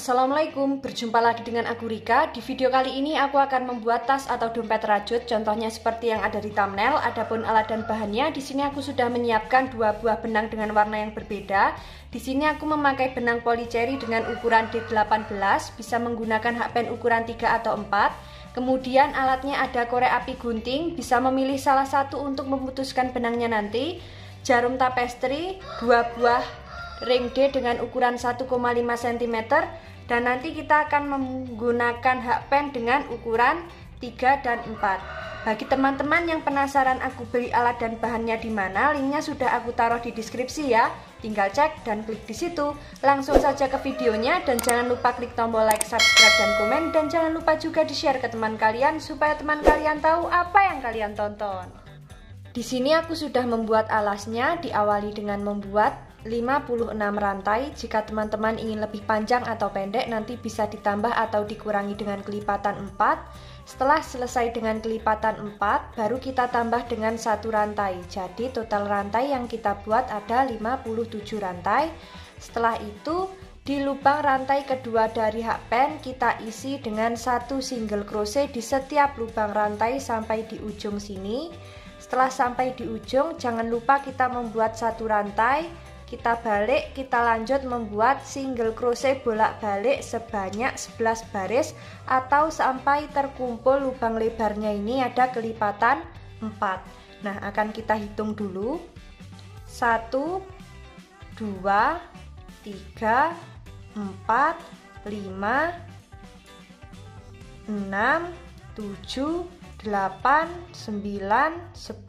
Assalamualaikum, berjumpa lagi dengan aku Rika. Di video kali ini aku akan membuat tas atau dompet rajut, contohnya seperti yang ada di thumbnail. Adapun alat dan bahannya, di sini aku sudah menyiapkan dua buah benang dengan warna yang berbeda. Di sini aku memakai benang polycherry dengan ukuran D18, bisa menggunakan hakpen ukuran 3 atau 4. Kemudian alatnya ada korek api gunting, bisa memilih salah satu untuk memutuskan benangnya nanti. Jarum tapestry, dua buah ring D dengan ukuran 1,5 cm, dan nanti kita akan menggunakan hakpen dengan ukuran 3 dan 4. Bagi teman-teman yang penasaran aku beli alat dan bahannya di mana, linknya sudah aku taruh di deskripsi ya. Tinggal cek dan klik di situ. Langsung saja ke videonya, dan jangan lupa klik tombol like, subscribe, dan komen, dan jangan lupa juga di-share ke teman kalian supaya teman kalian tahu apa yang kalian tonton. Di sini aku sudah membuat alasnya, diawali dengan membuat 56 rantai. Jika teman-teman ingin lebih panjang atau pendek, nanti bisa ditambah atau dikurangi dengan kelipatan 4. Setelah selesai dengan kelipatan 4, baru kita tambah dengan satu rantai. Jadi total rantai yang kita buat ada 57 rantai. Setelah itu, di lubang rantai kedua dari hakpen kita isi dengan satu single crochet di setiap lubang rantai sampai di ujung sini. Setelah sampai di ujung, jangan lupa kita membuat satu rantai. Kita balik, kita lanjut membuat single crochet bolak-balik sebanyak 11 baris atau sampai terkumpul lubang lebarnya ini ada kelipatan 4. Nah, akan kita hitung dulu. 1 2 3 4 5 6 7 8 9 10 11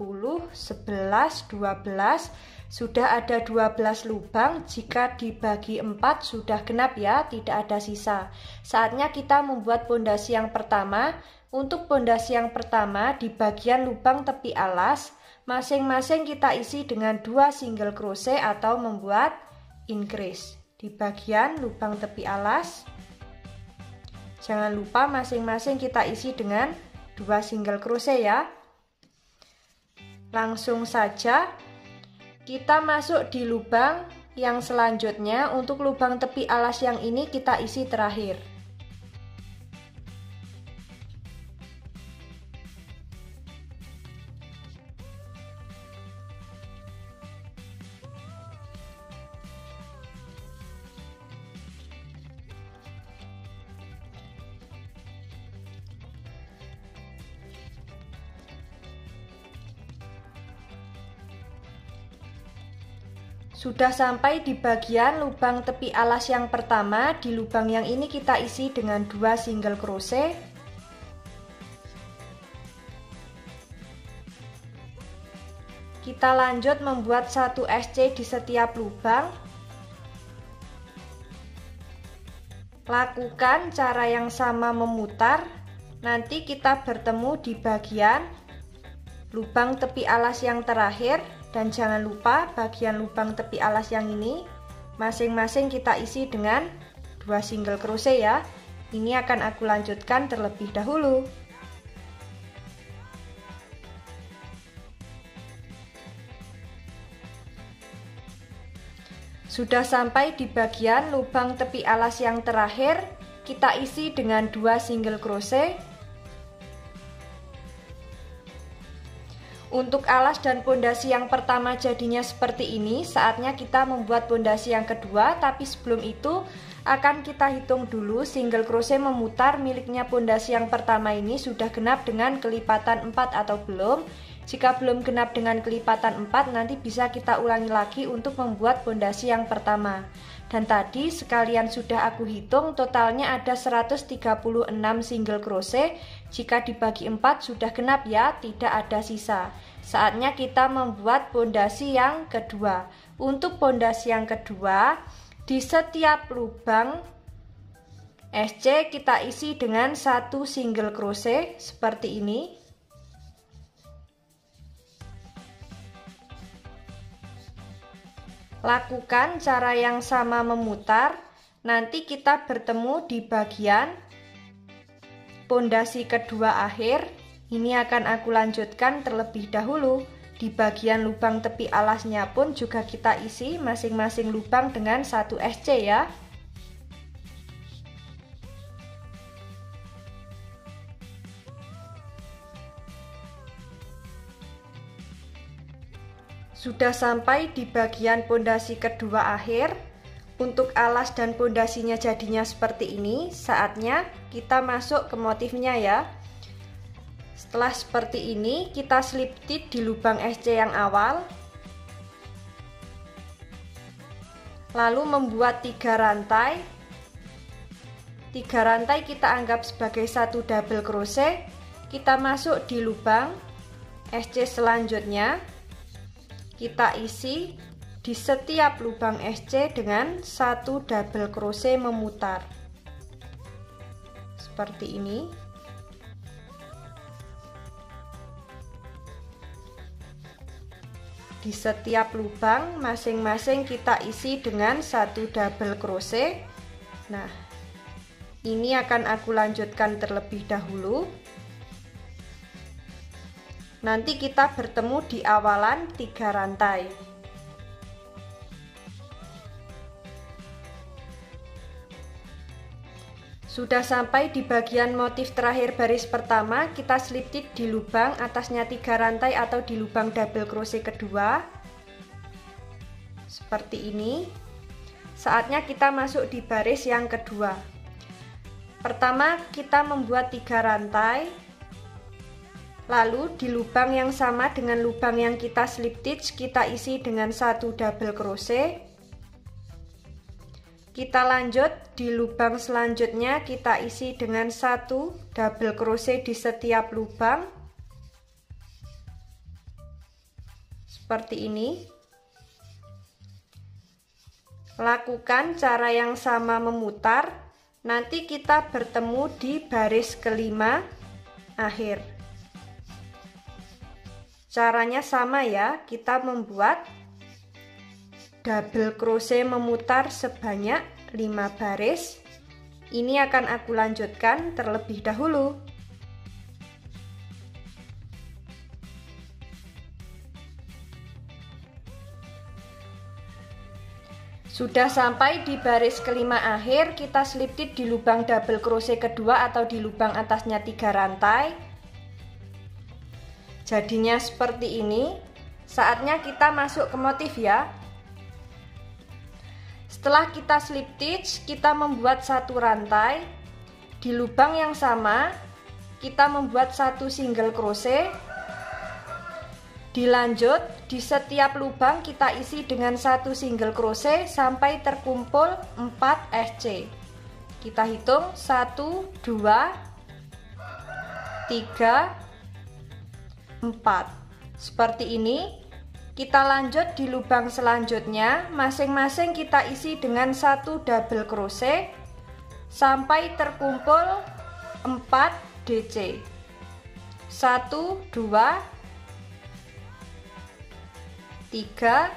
12. Sudah ada 12 lubang. Jika dibagi 4 sudah genap ya, tidak ada sisa. Saatnya kita membuat pondasi yang pertama. Untuk pondasi yang pertama, di bagian lubang tepi alas masing-masing kita isi dengan 2 single crochet atau membuat increase. Di bagian lubang tepi alas, jangan lupa masing-masing kita isi dengan 2 single crochet ya. Langsung saja kita masuk di lubang yang selanjutnya. Untuk lubang tepi alas yang ini kita isi terakhir. Sudah sampai di bagian lubang tepi alas yang pertama. Di lubang yang ini kita isi dengan 2 single crochet. Kita lanjut membuat 1 SC di setiap lubang. Lakukan cara yang sama memutar. Nanti kita bertemu di bagian lubang tepi alas yang terakhir. Dan jangan lupa bagian lubang tepi alas yang ini masing-masing kita isi dengan 2 single crochet ya. Ini akan aku lanjutkan terlebih dahulu. Sudah sampai di bagian lubang tepi alas yang terakhir, kita isi dengan 2 single crochet. Untuk alas dan pondasi yang pertama jadinya seperti ini. Saatnya kita membuat pondasi yang kedua, tapi sebelum itu akan kita hitung dulu single crochet memutar miliknya pondasi yang pertama ini sudah genap dengan kelipatan 4 atau belum. Jika belum genap dengan kelipatan 4, nanti bisa kita ulangi lagi untuk membuat pondasi yang pertama. Dan tadi sekalian sudah aku hitung, totalnya ada 136 single crochet. Jika dibagi 4 sudah genap ya, tidak ada sisa. Saatnya kita membuat pondasi yang kedua. Untuk pondasi yang kedua, di setiap lubang SC kita isi dengan 1 single crochet seperti ini. Lakukan cara yang sama memutar. Nanti kita bertemu di bagian pondasi kedua akhir. Ini akan aku lanjutkan terlebih dahulu. Di bagian lubang tepi alasnya pun juga kita isi masing-masing lubang dengan 1 SC ya. Sudah sampai di bagian pondasi kedua akhir. Untuk alas dan pondasinya jadinya seperti ini. Saatnya kita masuk ke motifnya ya. Setelah seperti ini, kita slip stitch di lubang SC yang awal. Lalu membuat 3 rantai. 3 rantai kita anggap sebagai 1 double crochet. Kita masuk di lubang SC selanjutnya. Kita isi di setiap lubang SC dengan 1 double crochet memutar seperti ini. Di setiap lubang masing-masing kita isi dengan 1 double crochet. Nah, ini akan aku lanjutkan terlebih dahulu. Nanti kita bertemu di awalan 3 rantai. Sudah sampai di bagian motif terakhir baris pertama, kita slip stitch di lubang atasnya 3 rantai atau di lubang double crochet kedua. Seperti ini. Saatnya kita masuk di baris yang kedua. Pertama, kita membuat 3 rantai. Lalu di lubang yang sama dengan lubang yang kita slip stitch, kita isi dengan 1 double crochet. Kita lanjut di lubang selanjutnya, kita isi dengan 1 double crochet di setiap lubang. Seperti ini. Lakukan cara yang sama memutar. Nanti kita bertemu di baris kelima akhir. Caranya sama ya, kita membuat double crochet memutar sebanyak 5 baris. Ini akan aku lanjutkan terlebih dahulu. Sudah sampai di baris kelima akhir, kita slip stitch di lubang double crochet kedua atau di lubang atasnya 3 rantai. Jadinya seperti ini. Saatnya kita masuk ke motif ya. Setelah kita slip stitch, kita membuat 1 rantai. Di lubang yang sama, kita membuat 1 single crochet. Dilanjut, di setiap lubang kita isi dengan 1 single crochet sampai terkumpul 4 SC. Kita hitung 1, 2, 3, 4. Seperti ini. Kita lanjut di lubang selanjutnya, masing-masing kita isi dengan 1 double crochet sampai terkumpul 4 DC. 1, 2, 3,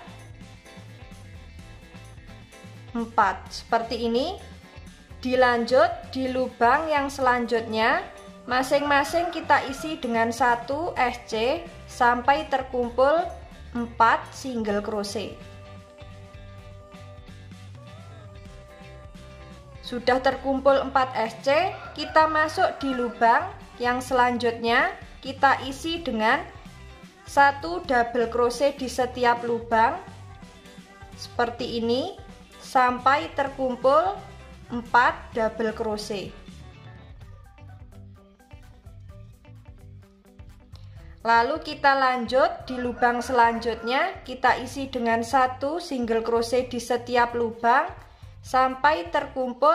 4. Seperti ini. Dilanjut di lubang yang selanjutnya, masing-masing kita isi dengan 1 SC sampai terkumpul 4 single crochet. Sudah terkumpul 4 SC, kita masuk di lubang yang selanjutnya, kita isi dengan 1 double crochet di setiap lubang seperti ini sampai terkumpul 4 double crochet. Lalu kita lanjut di lubang selanjutnya, kita isi dengan 1 single crochet di setiap lubang sampai terkumpul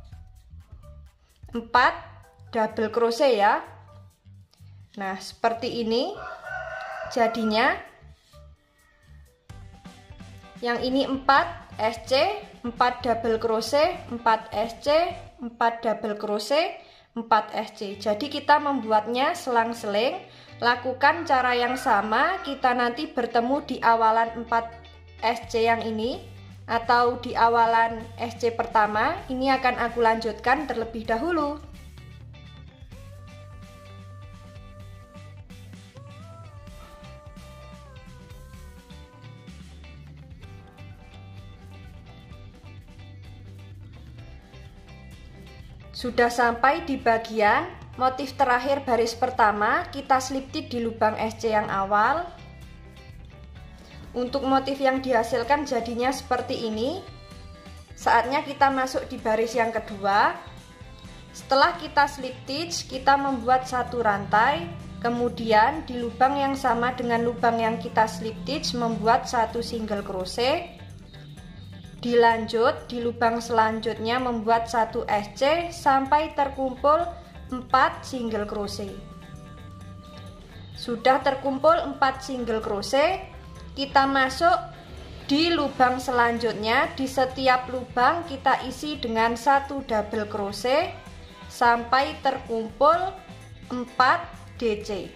4 double crochet ya. Nah, seperti ini jadinya. Yang ini 4 SC, 4 double crochet, 4 SC, 4 double crochet, 4 SC. Jadi kita membuatnya selang-seling. Lakukan cara yang sama, kita nanti bertemu di awalan 4 SC yang ini atau di awalan SC pertama. Ini akan aku lanjutkan terlebih dahulu. Sudah sampai di bagian motif terakhir baris pertama, kita slip stitch di lubang SC yang awal. Untuk motif yang dihasilkan jadinya seperti ini. Saatnya kita masuk di baris yang kedua. Setelah kita slip stitch, kita membuat satu rantai, kemudian di lubang yang sama dengan lubang yang kita slip stitch membuat satu single crochet. Dilanjut di lubang selanjutnya membuat satu SC sampai terkumpul 4 single crochet. Sudah terkumpul 4 single crochet, kita masuk di lubang selanjutnya. Di setiap lubang kita isi dengan satu double crochet sampai terkumpul 4 DC.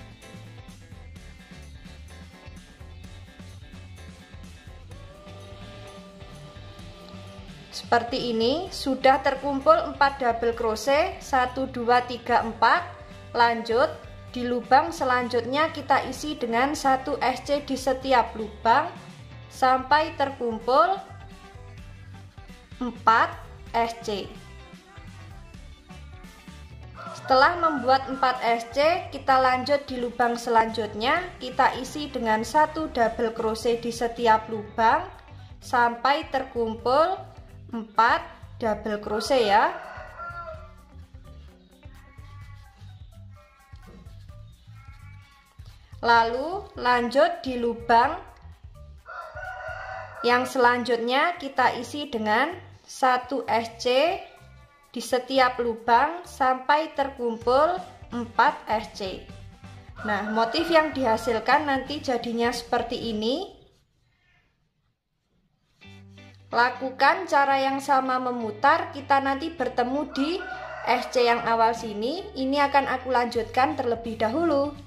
Seperti ini, sudah terkumpul 4 double crochet, 1 2 3 4. Lanjut di lubang selanjutnya kita isi dengan satu SC di setiap lubang sampai terkumpul 4 SC. Setelah membuat 4 SC, kita lanjut di lubang selanjutnya, kita isi dengan satu double crochet di setiap lubang sampai terkumpul 4 double crochet ya. Lalu lanjut di lubang yang selanjutnya kita isi dengan satu SC di setiap lubang sampai terkumpul 4 SC. Nah, motif yang dihasilkan nanti jadinya seperti ini. Lakukan cara yang sama memutar, kita nanti bertemu di SC yang awal sini. Ini akan aku lanjutkan terlebih dahulu.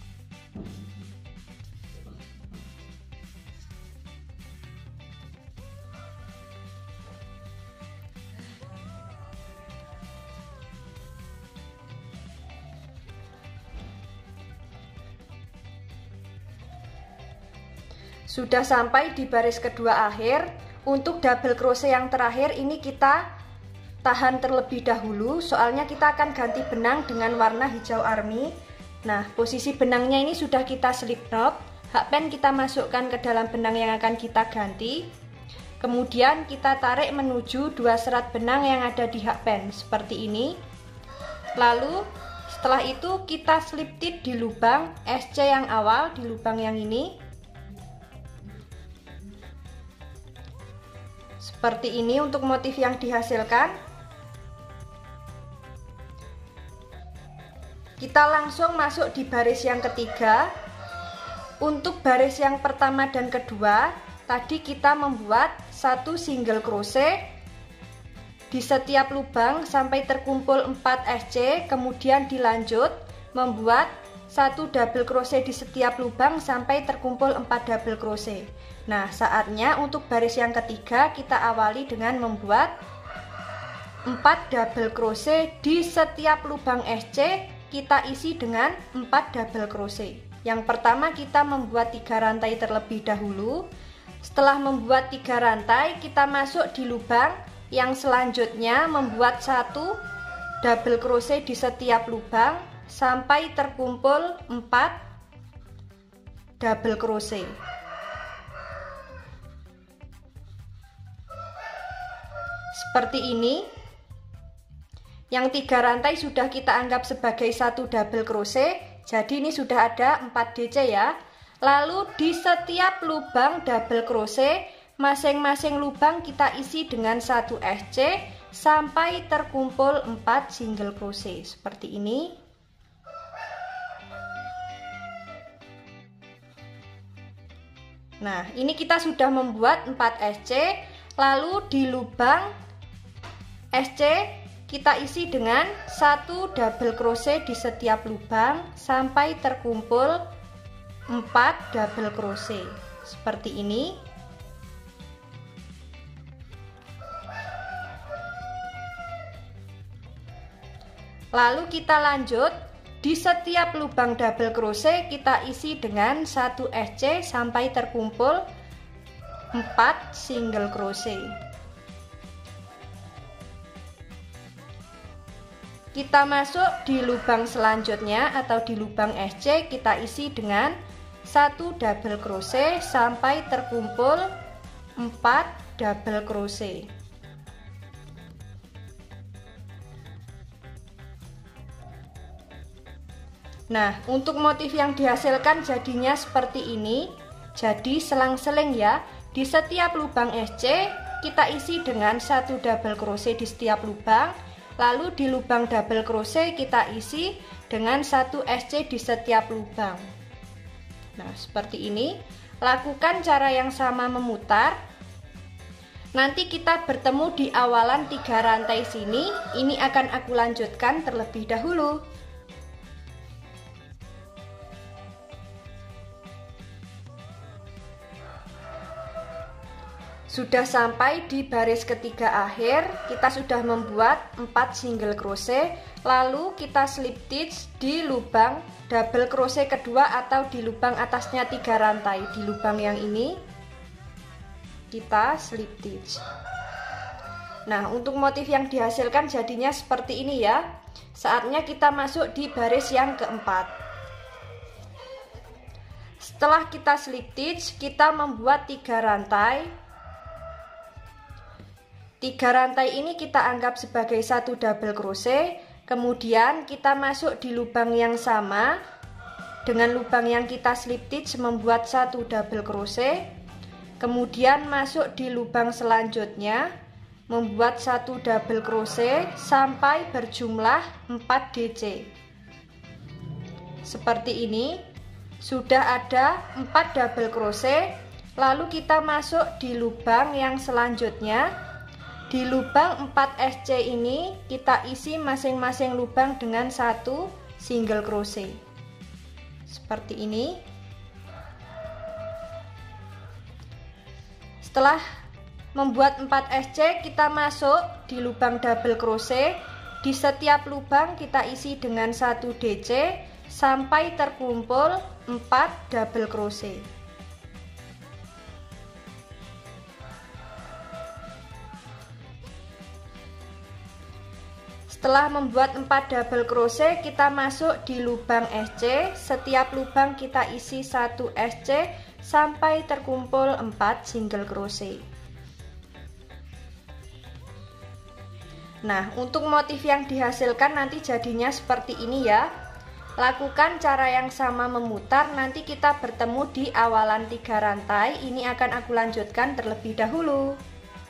Sudah sampai di baris kedua akhir. Untuk double crochet yang terakhir ini kita tahan terlebih dahulu, soalnya kita akan ganti benang dengan warna hijau army. Nah, posisi benangnya ini sudah kita slip knot. Hakpen kita masukkan ke dalam benang yang akan kita ganti. Kemudian kita tarik menuju 2 serat benang yang ada di hakpen seperti ini. Lalu setelah itu kita slip stitch di lubang SC yang awal, di lubang yang ini. Seperti ini untuk motif yang dihasilkan. Kita langsung masuk di baris yang ketiga. Untuk baris yang pertama dan kedua, tadi kita membuat satu single crochet di setiap lubang sampai terkumpul 4 SC, kemudian dilanjut membuat satu double crochet di setiap lubang sampai terkumpul 4 double crochet. Nah, saatnya untuk baris yang ketiga kita awali dengan membuat 4 double crochet di setiap lubang SC, kita isi dengan 4 double crochet. Yang pertama kita membuat 3 rantai terlebih dahulu. Setelah membuat 3 rantai, kita masuk di lubang yang selanjutnya membuat 1 double crochet di setiap lubang sampai terkumpul 4 double crochet. Seperti ini. Yang 3 rantai sudah kita anggap sebagai 1 double crochet. Jadi ini sudah ada 4 DC ya. Lalu di setiap lubang double crochet, masing-masing lubang kita isi dengan 1 SC sampai terkumpul 4 single crochet seperti ini. Nah, ini kita sudah membuat 4 SC. Lalu di lubang SC kita isi dengan 1 double crochet di setiap lubang sampai terkumpul 4 double crochet seperti ini. Lalu kita lanjut, di setiap lubang double crochet kita isi dengan 1 SC sampai terkumpul 4 single crochet. Kita masuk di lubang selanjutnya atau di lubang SC, kita isi dengan 1 double crochet sampai terkumpul 4 double crochet. Nah, untuk motif yang dihasilkan jadinya seperti ini. Jadi selang-seling ya. Di setiap lubang SC kita isi dengan 1 double crochet di setiap lubang. Lalu di lubang double crochet kita isi dengan 1 SC di setiap lubang. Nah, seperti ini. Lakukan cara yang sama memutar. Nanti kita bertemu di awalan 3 rantai sini. Ini akan aku lanjutkan terlebih dahulu. Sudah sampai di baris ketiga akhir, kita sudah membuat 4 single crochet, lalu kita slip stitch di lubang double crochet kedua atau di lubang atasnya 3 rantai. Di lubang yang ini kita slip stitch. Nah, untuk motif yang dihasilkan jadinya seperti ini ya. Saatnya kita masuk di baris yang keempat. Setelah kita slip stitch, kita membuat 3 rantai. 3 rantai ini kita anggap sebagai 1 double crochet. Kemudian kita masuk di lubang yang sama dengan lubang yang kita slip stitch, membuat 1 double crochet. Kemudian masuk di lubang selanjutnya, membuat 1 double crochet sampai berjumlah 4 DC. Seperti ini. Sudah ada 4 double crochet. Lalu kita masuk di lubang yang selanjutnya. Di lubang 4 SC ini kita isi masing-masing lubang dengan 1 single crochet. Seperti ini. Setelah membuat 4 SC, kita masuk di lubang double crochet. Di setiap lubang kita isi dengan 1 DC sampai terkumpul 4 double crochet. Setelah membuat 4 double crochet, kita masuk di lubang SC. Setiap lubang kita isi 1 SC sampai terkumpul 4 single crochet. Nah, untuk motif yang dihasilkan nanti jadinya seperti ini ya. Lakukan cara yang sama memutar. Nanti kita bertemu di awalan 3 rantai. Ini akan aku lanjutkan terlebih dahulu.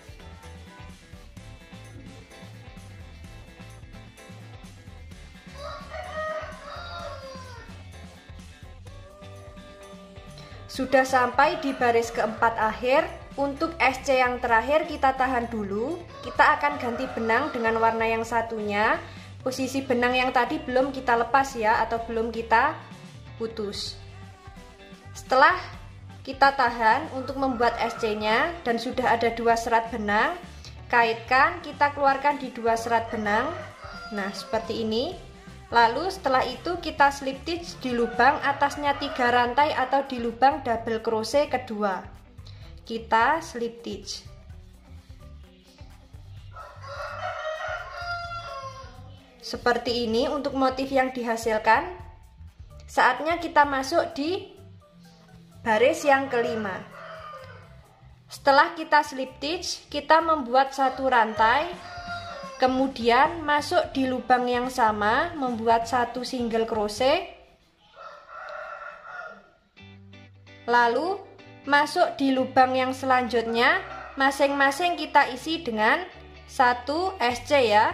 Sudah sampai di baris keempat akhir. Untuk SC yang terakhir kita tahan dulu. Kita akan ganti benang dengan warna yang satunya. Posisi benang yang tadi belum kita lepas ya, atau belum kita putus. Setelah kita tahan untuk membuat SC nya dan sudah ada 2 serat benang, kaitkan, kita keluarkan di 2 serat benang. Nah, seperti ini. Lalu setelah itu kita slip stitch di lubang atasnya 3 rantai atau di lubang double crochet kedua. Kita slip stitch. Seperti ini untuk motif yang dihasilkan. Saatnya kita masuk di baris yang kelima. Setelah kita slip stitch, kita membuat 1 rantai. Kemudian masuk di lubang yang sama, membuat 1 single crochet. Lalu masuk di lubang yang selanjutnya, masing-masing kita isi dengan 1 SC ya.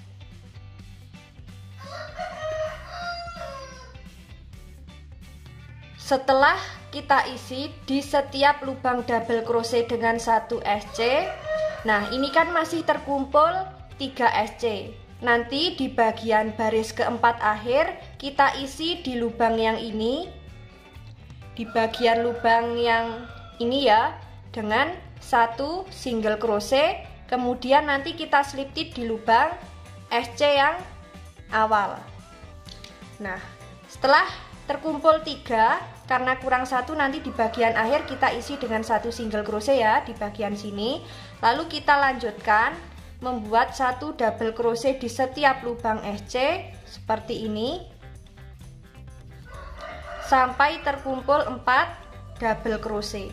Setelah kita isi di setiap lubang double crochet dengan 1 SC. Nah, ini kan masih terkumpul 3 SC. Nanti di bagian baris keempat akhir kita isi di lubang yang ini, di bagian lubang yang ini ya, dengan 1 single crochet. Kemudian nanti kita slip stitch di lubang SC yang awal. Nah, setelah terkumpul 3, karena kurang 1 nanti di bagian akhir kita isi dengan 1 single crochet ya, di bagian sini. Lalu kita lanjutkan membuat 1 double crochet di setiap lubang SC seperti ini. sampai terkumpul 4 double crochet.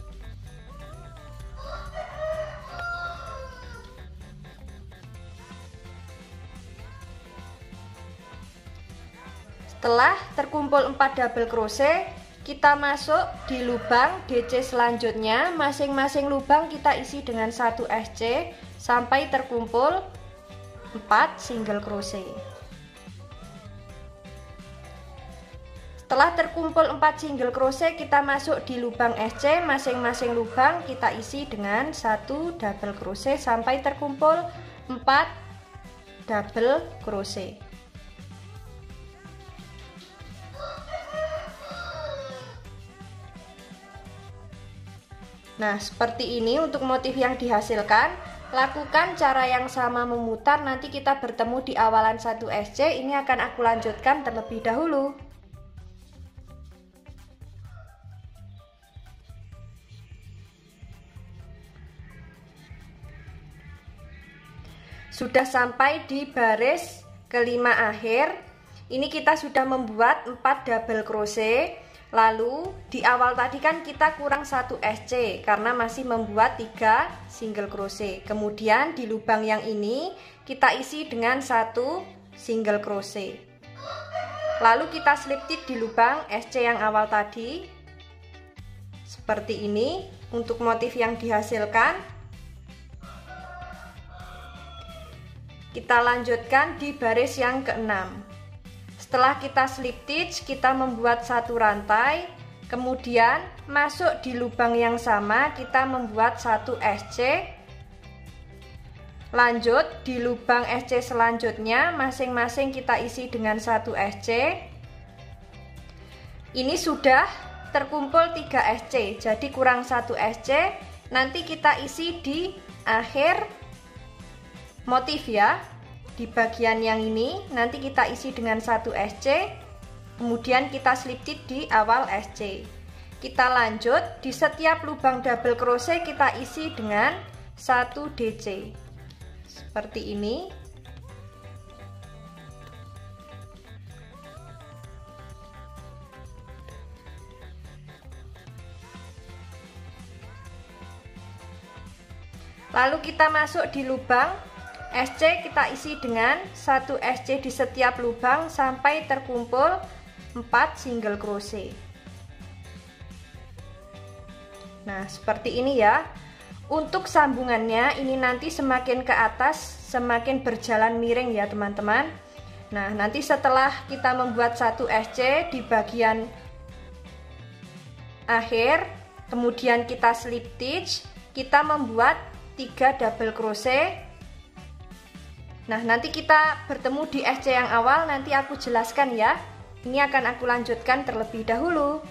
Setelah terkumpul 4 double crochet, kita masuk di lubang DC selanjutnya. Masing-masing lubang kita isi dengan 1 SC sampai terkumpul 4 single crochet. Setelah terkumpul 4 single crochet, kita masuk di lubang SC. Masing-masing lubang kita isi dengan 1 double crochet sampai terkumpul 4 double crochet. Nah, seperti ini untuk motif yang dihasilkan. Lakukan cara yang sama memutar, nanti kita bertemu di awalan 1 SC. Ini akan aku lanjutkan terlebih dahulu. Sudah sampai di baris kelima akhir. Ini kita sudah membuat 4 double crochet. Lalu di awal tadi kan kita kurang 1 SC karena masih membuat 3 single crochet. Kemudian di lubang yang ini kita isi dengan 1 single crochet. Lalu kita slip stitch di lubang SC yang awal tadi. Seperti ini untuk motif yang dihasilkan. Kita lanjutkan di baris yang ke-6. Setelah kita slip stitch, kita membuat 1 rantai, kemudian masuk di lubang yang sama, kita membuat 1 SC. Lanjut di lubang SC selanjutnya, masing-masing kita isi dengan 1 SC. Ini sudah terkumpul 3 SC, jadi kurang 1 SC. Nanti kita isi di akhir motif ya. Di bagian yang ini nanti kita isi dengan 1 SC, kemudian kita slip stitch di awal SC. Kita lanjut di setiap lubang double crochet kita isi dengan 1 DC seperti ini. Lalu kita masuk di lubang SC, kita isi dengan 1 SC di setiap lubang sampai terkumpul 4 single crochet. Nah, seperti ini ya. Untuk sambungannya ini nanti semakin ke atas semakin berjalan miring ya teman-teman. Nah, nanti setelah kita membuat 1 SC di bagian akhir, kemudian kita slip stitch, kita membuat 3 double crochet. Nah, nanti kita bertemu di SC yang awal, nanti aku jelaskan ya. Ini akan aku lanjutkan terlebih dahulu.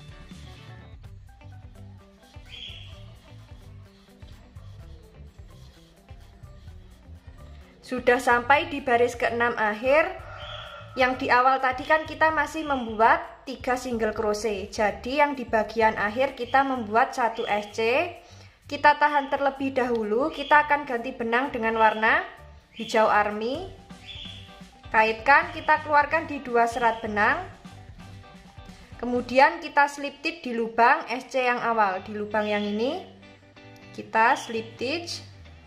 Sudah sampai di baris ke-6 akhir. Yang di awal tadi kan kita masih membuat 3 single crochet. Jadi yang di bagian akhir kita membuat 1 SC. Kita tahan terlebih dahulu, kita akan ganti benang dengan warna hijau army. Kaitkan, kita keluarkan di 2 serat benang. Kemudian kita slip stitch di lubang SC yang awal. Di lubang yang ini kita slip stitch.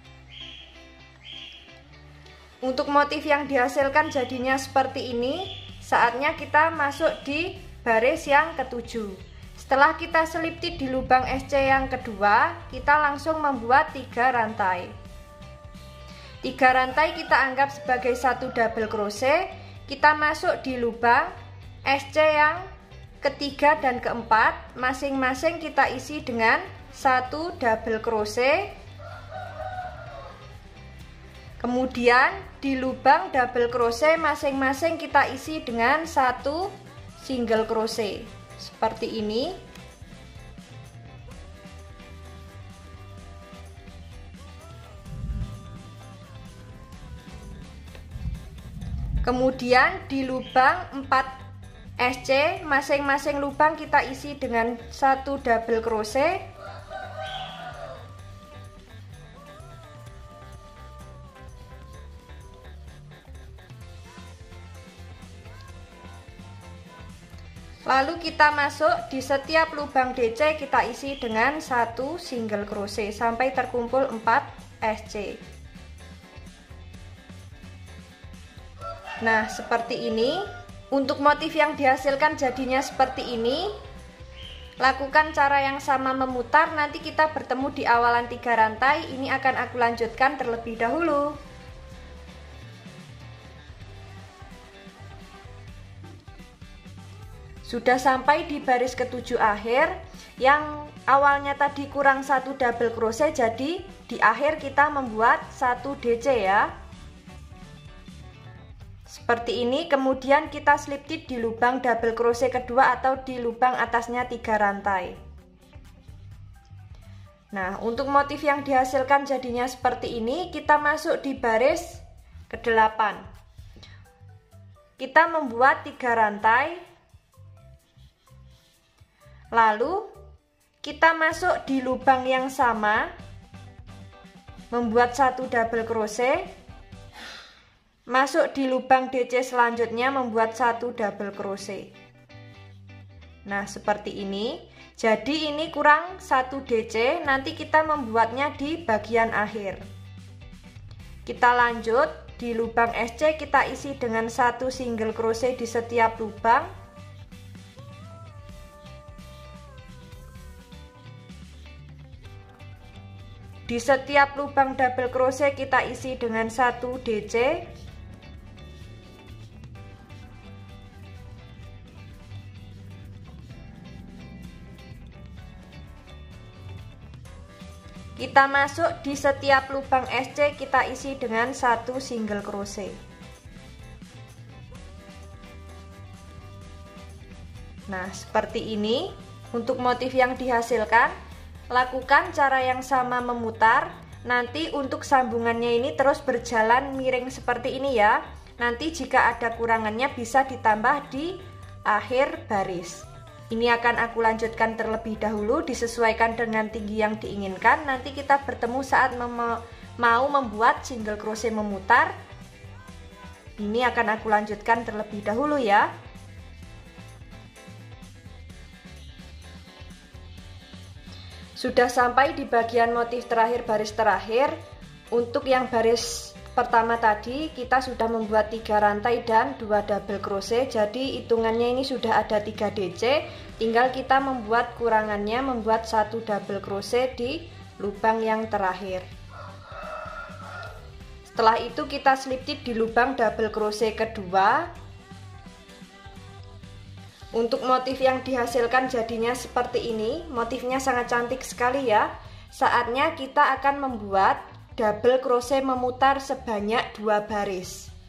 Untuk motif yang dihasilkan jadinya seperti ini. Saatnya kita masuk di baris yang ke-7. Setelah kita slip stitch di lubang SC yang kedua, kita langsung membuat 3 rantai. 3 rantai kita anggap sebagai 1 double crochet. Kita masuk di lubang SC yang ketiga dan keempat, masing-masing kita isi dengan 1 double crochet. Kemudian di lubang double crochet masing-masing kita isi dengan 1 single crochet seperti ini. Kemudian di lubang 4 SC, masing-masing lubang kita isi dengan 1 double crochet. Lalu kita masuk di setiap lubang DC, kita isi dengan 1 single crochet sampai terkumpul 4 SC. Nah, seperti ini. Untuk motif yang dihasilkan jadinya seperti ini. Lakukan cara yang sama memutar, nanti kita bertemu di awalan 3 rantai. Ini akan aku lanjutkan terlebih dahulu. Sudah sampai di baris ke-7 akhir. Yang awalnya tadi kurang 1 double crochet, jadi di akhir kita membuat 1 DC ya. Seperti ini, kemudian kita slip stitch di lubang double crochet kedua atau di lubang atasnya 3 rantai. Nah, untuk motif yang dihasilkan jadinya seperti ini, kita masuk di baris ke-8. Kita membuat 3 rantai. Lalu kita masuk di lubang yang sama, membuat 1 double crochet. Masuk di lubang DC selanjutnya, membuat 1 double crochet. Nah, seperti ini. Jadi ini kurang 1 DC, nanti kita membuatnya di bagian akhir. Kita lanjut di lubang SC, kita isi dengan 1 single crochet di setiap lubang. Di setiap lubang double crochet kita isi dengan 1 DC. Kita masuk di setiap lubang SC, kita isi dengan 1 single crochet. Nah, seperti ini. Untuk motif yang dihasilkan, lakukan cara yang sama memutar. Nanti untuk sambungannya ini terus berjalan miring seperti ini ya. Nanti jika ada kurangannya bisa ditambah di akhir baris. Ini akan aku lanjutkan terlebih dahulu, disesuaikan dengan tinggi yang diinginkan. Nanti kita bertemu saat mau membuat single crochet memutar. Ini akan aku lanjutkan terlebih dahulu ya. Sudah sampai di bagian motif terakhir, baris terakhir. Untuk yang baris pertama tadi kita sudah membuat 3 rantai dan 2 double crochet, jadi hitungannya ini sudah ada 3 DC. Tinggal kita membuat kurangannya, membuat 1 double crochet di lubang yang terakhir. Setelah itu kita slip stitch di lubang double crochet kedua. Untuk motif yang dihasilkan jadinya seperti ini. Motifnya sangat cantik sekali ya. Saatnya kita akan membuat double crochet memutar sebanyak 2 baris.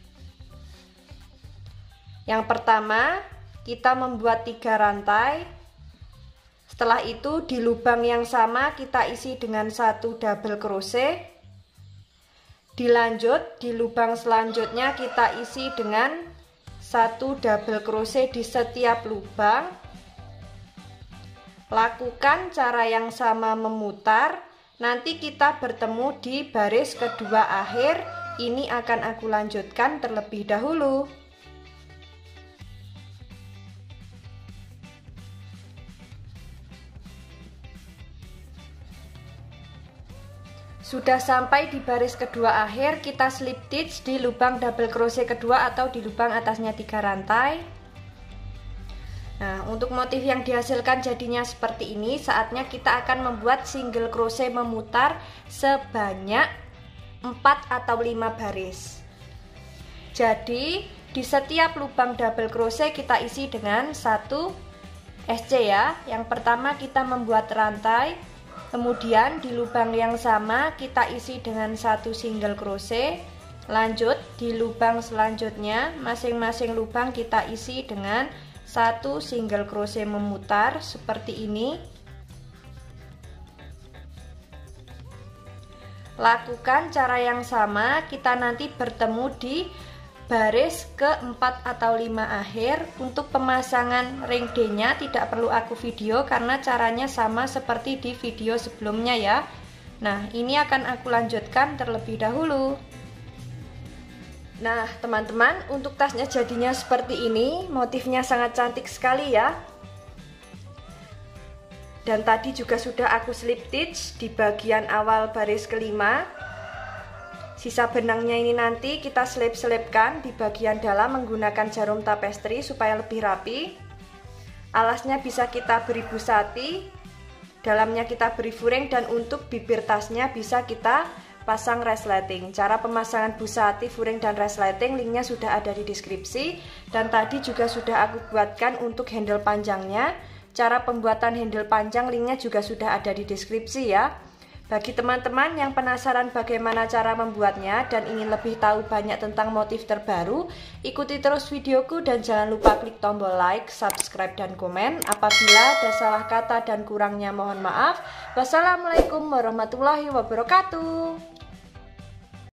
Yang pertama, kita membuat 3 rantai. Setelah itu di lubang yang sama kita isi dengan 1 double crochet. Dilanjut di lubang selanjutnya kita isi dengan 1 double crochet di setiap lubang. Lakukan cara yang sama memutar. Nanti kita bertemu di baris kedua akhir. Ini akan aku lanjutkan terlebih dahulu. Sudah sampai di baris kedua akhir, kita slip stitch di lubang double crochet kedua atau di lubang atasnya 3 rantai. Nah, untuk motif yang dihasilkan jadinya seperti ini. Saatnya kita akan membuat single crochet memutar sebanyak 4 atau 5 baris. Jadi di setiap lubang double crochet kita isi dengan 1 SC ya. Yang pertama kita membuat rantai, kemudian di lubang yang sama kita isi dengan 1 single crochet. Lanjut di lubang selanjutnya, masing-masing lubang kita isi dengan 1 single crochet memutar seperti ini. Lakukan cara yang sama, kita nanti bertemu di baris keempat atau 5 akhir. Untuk pemasangan ring D-nya tidak perlu aku video karena caranya sama seperti di video sebelumnya ya. Nah, ini akan aku lanjutkan terlebih dahulu. Nah teman-teman, untuk tasnya jadinya seperti ini. Motifnya sangat cantik sekali ya. Dan tadi juga sudah aku slip stitch di bagian awal baris kelima. Sisa benangnya ini nanti kita selip-selipkan di bagian dalam menggunakan jarum tapestri supaya lebih rapi. Alasnya bisa kita beri busati, dalamnya kita beri furing, dan untuk bibir tasnya bisa kita pasang resleting. Cara pemasangan busati, furing, dan resleting linknya sudah ada di deskripsi. Dan tadi juga sudah aku buatkan untuk handle panjangnya. Cara pembuatan handle panjang linknya juga sudah ada di deskripsi ya. Bagi teman-teman yang penasaran bagaimana cara membuatnya dan ingin lebih tahu banyak tentang motif terbaru, ikuti terus videoku dan jangan lupa klik tombol like, subscribe, dan komen. Apabila ada salah kata dan kurangnya mohon maaf. Wassalamualaikum warahmatullahi wabarakatuh.